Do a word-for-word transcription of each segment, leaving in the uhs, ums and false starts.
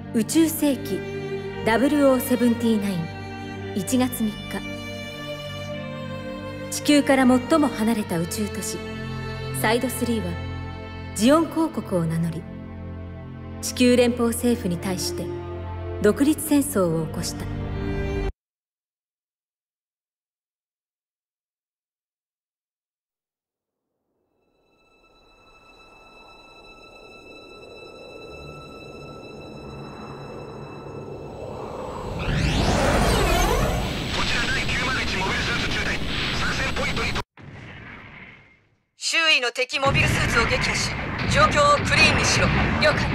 宇宙世紀 ダブルオーセブンティナインいちがつみっか、地球から最も離れた宇宙都市サイドスリーはジオン公国を名乗り、地球連邦政府に対して独立戦争を起こした。 周囲の敵モビルスーツを撃破し、状況をクリーンにしろ。了解。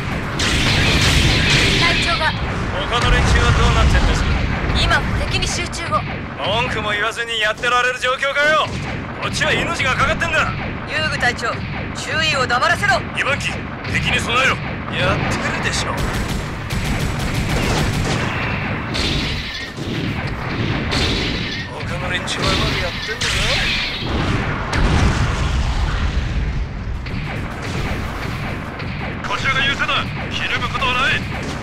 隊長が。 他の連中はどうなってんですか？ 今は敵に集中を。 文句も言わずにやってられる状況かよ。こっちは命がかかってんだ。 遊具隊長、注意を黙らせろ。 にばん機、敵に備えろ。やってるでしょ。他の連中はうまくやってんのか？こちらが優勢だ。ひるむことはない。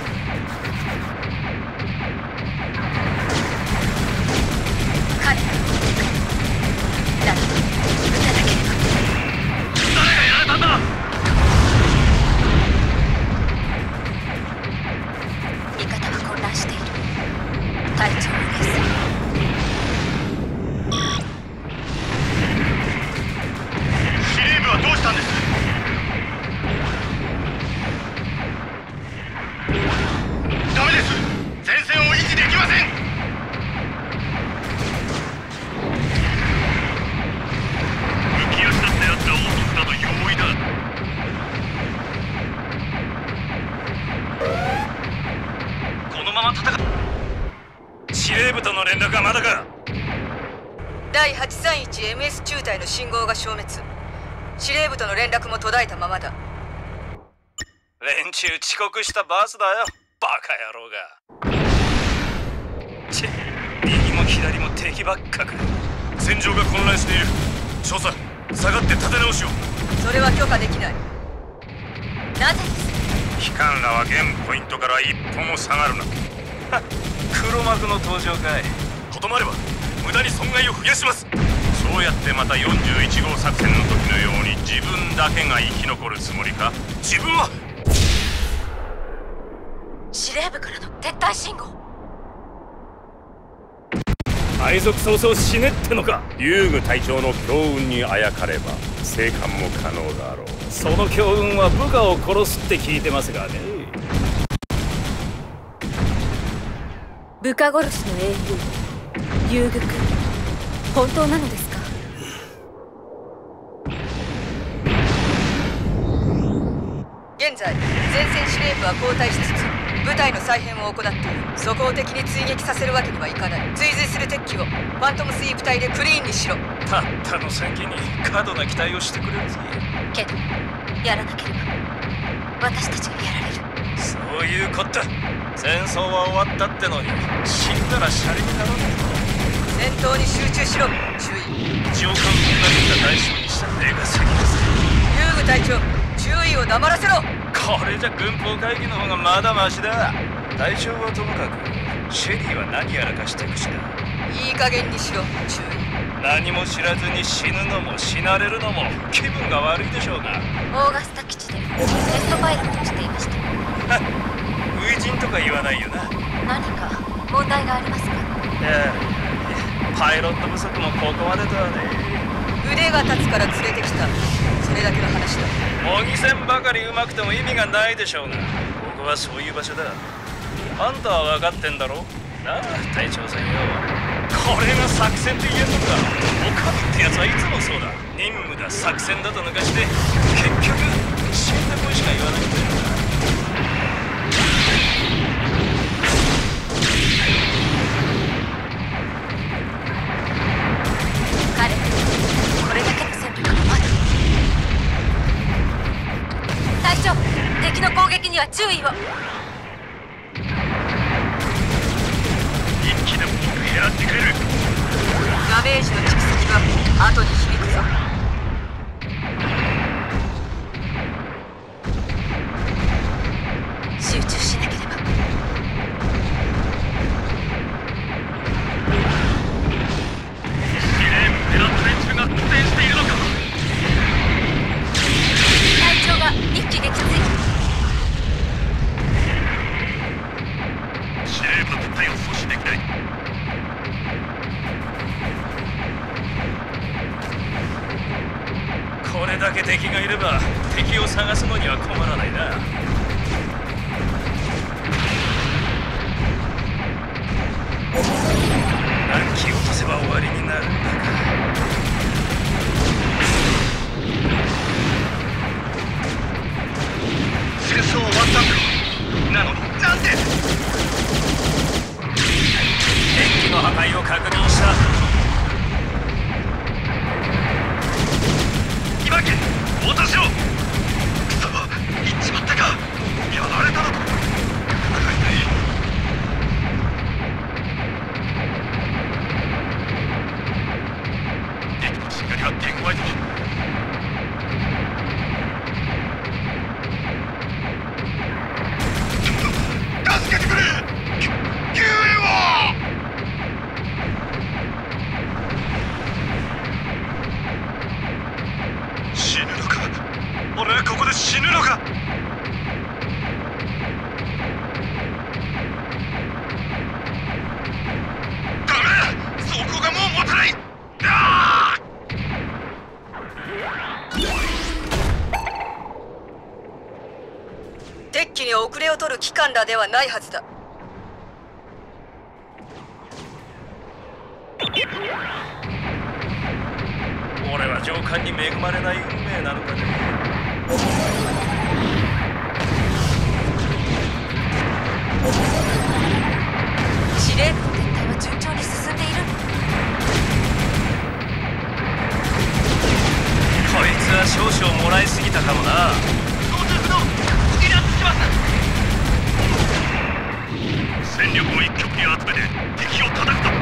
彼だ、撃たなければ。 誰がやられたんだ？ 味方は混乱している。隊長は冷静。 司令部はどうしたんです？ダメです。前線を維持できません。浮き足立ったやつらを落とすなど容易だ。このまま戦う。司令部との連絡はまだか？ だいはちさんいちエムエス 中隊の信号が消滅。司令部との連絡も途絶えたままだ。 連中遅刻したバスだよ、バカ野郎が。チッ、右も左も敵ばっかく。戦場が混乱している。少佐、下がって立て直しを。 それは許可できない。なぜです？ 機関らは現ポイントから一歩も下がるな。黒幕の登場かい。とまれば無駄に損害を増やします。そうやってまたよんじゅういちごう作戦の時のように自分だけが生き残るつもりか？自分は司令部からの撤退信号。 配属早々死ねってのか。遊具隊長の強運にあやかれば生還も可能だろう。その強運は部下を殺すって聞いてますがね。 部下殺しの英雄遊具君、本当なのですか？ 現在前線司令部は交代しつつ部隊の再編を行っている。そこを敵に追撃させるわけにはいかない。追随する敵機をファントムスイープ隊でクリーンにしろ。 たったの先に過度な期待をしてくれるぜ。 けどやらなければ私たちがやられる。 そういうこった。戦争は終わったってのに死んだらシャレにならない。 戦闘に集中しろ。注意。 上官となった大将にした目が先です。 遊具隊長、注意を黙らせろ。 これじゃ軍法会議の方がまだマシだ。隊長はともかくシェリーは何やらかした口だ。 いい加減にしろ。注意。 何も知らずに死ぬのも死なれるのも気分が悪いでしょうが。 オーガスタ基地でテストパイロットをしていました。 初陣とか言わないよな。 何か問題がありますか？ いや、パイロット不足もここまでとはね。 腕が立つから連れてきた。それだけの話だ。 模擬戦ばかり上手くても意味がないでしょうが、ここはそういう場所だ。あんたは分かってんだろなあ、隊長さんよ。これが作戦って言えんのか。おかみってやつはいつもそうだ。任務だ作戦だと抜かして結局死んだ声しか言わないんだよな。 彼、これだけの戦力がまだ。隊長、敵の攻撃には注意を。 一気でも多く減らってくれる。 ダメージの蓄積が後に響くぞ。集中しなければ。 探すのには困らないな。何機落とせば終わりになるんだか。 戦争終わったんだろ。なのになんで。 電気の破壊を確認した。 今家応答しろ。クソ、行っちまったか。やられたのか。暗いない。敵のしがりは手強いぞ。助けてくれ。救援を。死ぬのか。俺はここで死ぬのか。ダメ。そこがもう持たない。ああ。 敵機に遅れを取る機関らではないはずだ。 俺は上官に恵まれない運命なのかね。 司令部の撤退は順調に進んでいるの？ こいつは少々もらいすぎたかもな。 到着の離脱します。戦力を一極に集めて敵を叩くと。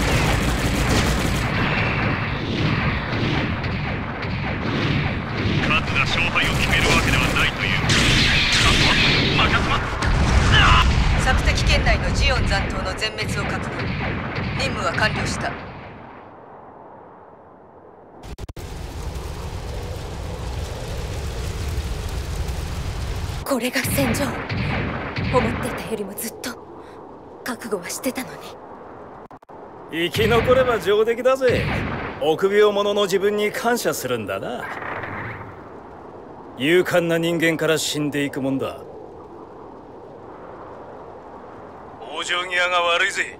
数が勝敗を決めるわけではないという。あとは任せます。 索敵圏内のジオン残党の全滅を確認。任務は完了した。 これが戦場。思ってたよりもずっと覚悟はしてたのに。 生き残れば上出来だぜ。臆病者の自分に感謝するんだな。勇敢な人間から死んでいくもんだ。往生際が悪いぜ。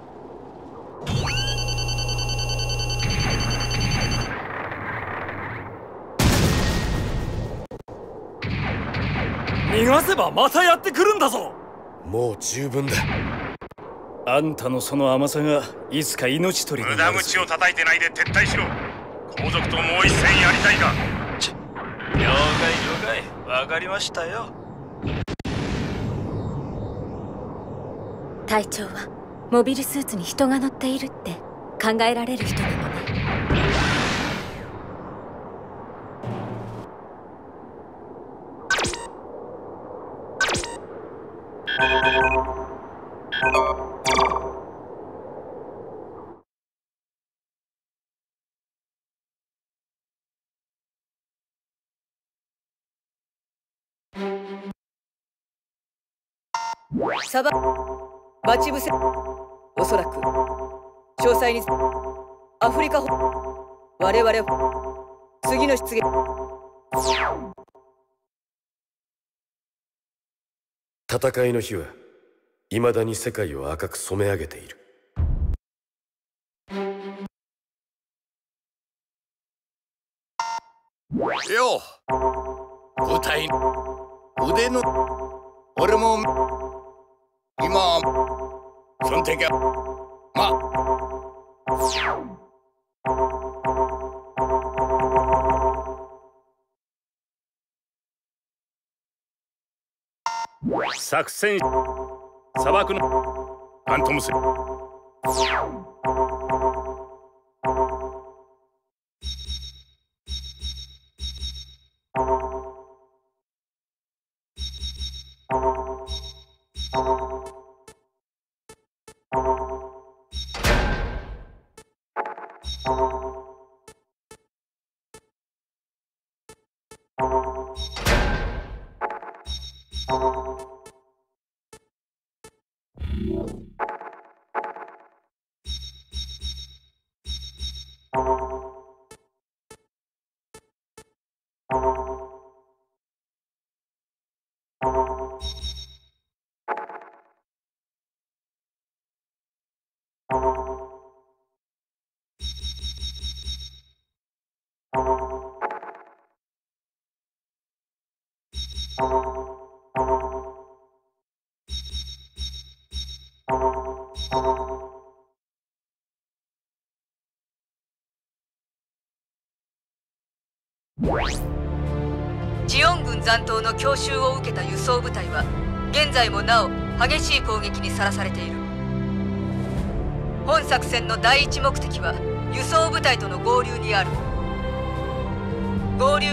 逃がせばまたやってくるんだぞ。 もう十分だ。 あんたのその甘さがいつか命取りになる。 無駄口を叩いてないで撤退しろ。皇族ともう一戦やりたいか。 了解了解、わかりましたよ。 隊長はモビルスーツに人が乗っているって考えられる人なのね。 サバ待ち伏せ。おそらく詳細にアフリカ我々次の出撃。 戦いの火は未だに世界を赤く染め上げている。 よう舞台腕の俺も今その時はまあ作戦砂漠のファントムス。 ジオン軍残党の強襲を受けた輸送部隊は現在もなお激しい攻撃にさらされている。本作戦の第一目的は輸送部隊との合流にある。合流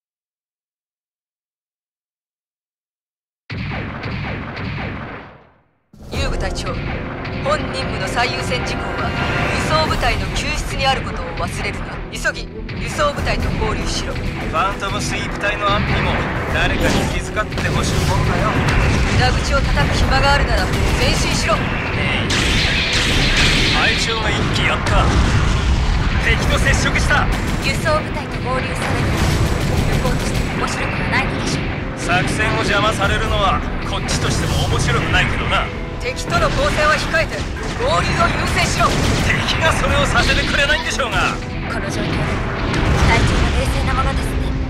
遊具隊長、本任務の最優先事項は輸送部隊の救出にあることを忘れるな。急ぎ輸送部隊と合流しろ。 ファントムスイープ隊の安否にも誰かに気遣ってほしいもんだよ。 裏口を叩く暇があるなら前進しろ。 えい、隊長が一気やった。敵と接触した。 輸送部隊と合流される向こうとしても面白くはないのでしょう。 作戦を邪魔されるのはこっちとしても面白くないけどな。 敵との交戦は控えて合流を優先しろ。 敵がそれをさせてくれないんでしょうが。 この状況で隊長が冷静なものですね。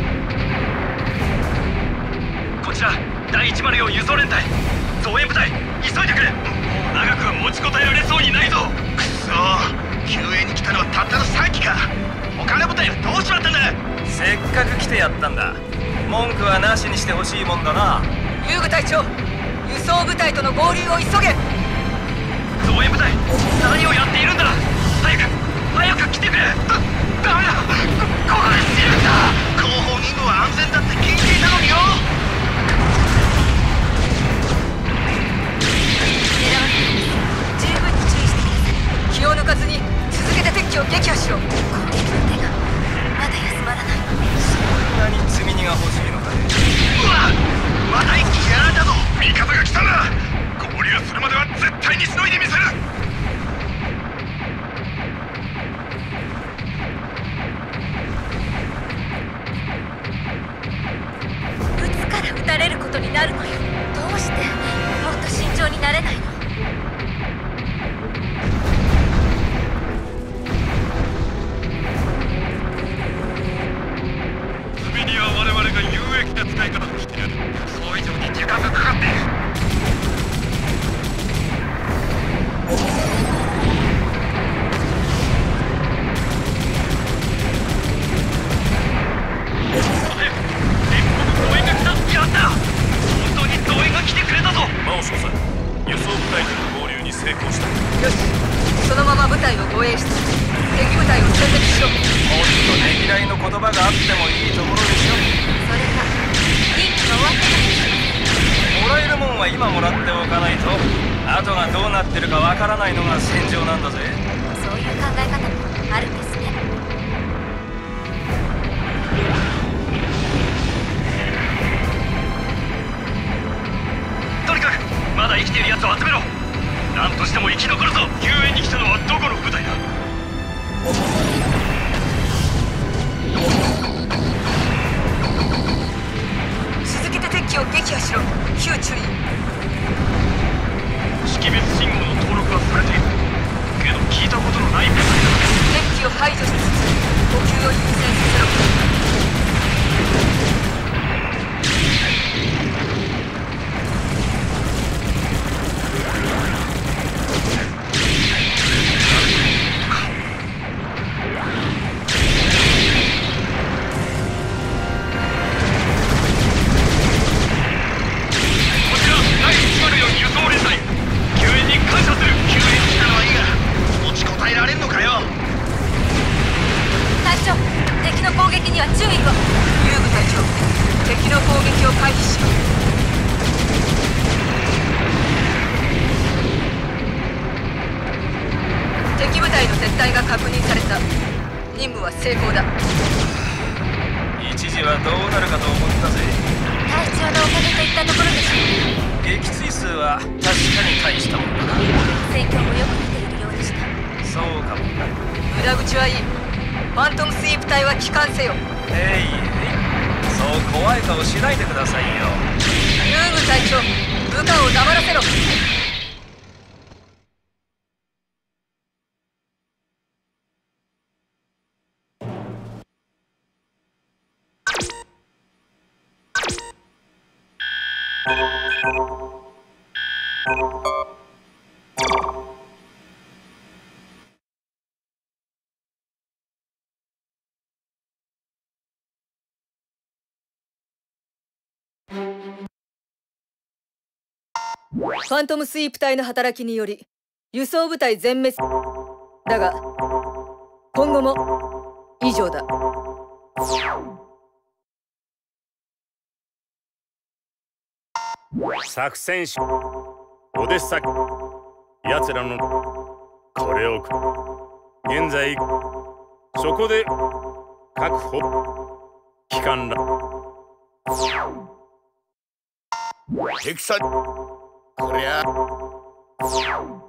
こちらだいいちまるよん輸送連隊増援部隊、急いでくれ。長くは持ちこたえられそうにないぞ。くそー、救援に来たのはたったのさんきか。他の部隊はどうしまったんだ。 せっかく来てやったんだ。文句はなしにしてほしいもんだな。 遊具隊長、輸送部隊との合流を急げ。 増援部隊、何をやっているんだ。早く早く来てくれ。だダメだ、ここで死ぬんだ。後方任務は安全だって聞いていたのによ。 狙われています。十分に注意してください。 気を抜かずに続けて敵機を撃破しろ。 攻撃の手がまだ休まらない。 そんなに積み荷が欲しいのかね。 うわっ、また一気やられたぞ。味方が来たんだ。合流するまでは絶対にしのいでみせる。 撃つから撃たれることになるのよ。どうしてもっと慎重になれないの。 積み荷は我々が有益な使い方をしてやる。予想以上に時間がかかっている。 マオ少佐、輸送部隊との合流に成功した。 よし、そのまま部隊を護衛しつつ敵部隊を殲滅しろ。 もっとねぎらいの言葉があってもいいところでしょ。 それが任務が終わってからもらえるもんは今もらっておかないと後がどうなってるかわからないのが戦場なんだぜ。 そういう考え方もあるんですね。 とにかくまだ生きている奴を集めろ。何としても生き残るぞ。救援に来たのはどこの部隊だ。 続けて敵機を撃破しろ。ヒューチュリー。 識別信号の登録はされているけど聞いたことのない部隊だ。 敵機を排除しつつ補給を優先させろ。成功だ。 一時はどうなるかと思ったぜ。 隊長のおかげといったところでしょう。 撃墜数は確かに大したもんだな。 戦況もよく見ているようでした。 そうかもな。 裏口はいい。ファントムスイープ隊は帰還せよ。 えいえい、そう怖い顔しないでくださいよ。 ユーグ隊長、部下を黙らせろ。 ファントムスイープ隊の働きにより輸送部隊全滅だが、今後も以上だ。 作戦士オデッサ、奴らのこれを現在そこで確保機関ら敵さこりゃ